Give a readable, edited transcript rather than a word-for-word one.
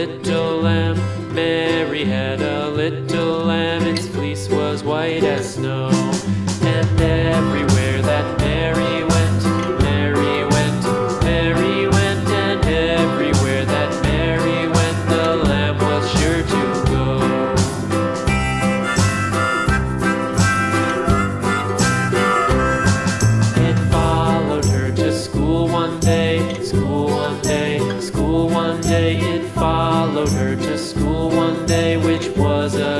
little lamb. Mary had a little lamb, its fleece was white as snow. And everywhere that Mary went, Mary went, Mary went, and everywhere that Mary went, the lamb was sure to go. It followed her to school one day, school one day, school one day. It followed her to school one day, which was a